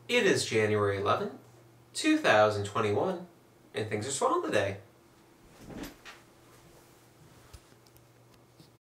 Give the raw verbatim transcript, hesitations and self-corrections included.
It is January eleventh, two thousand twenty-one, and things are swell today.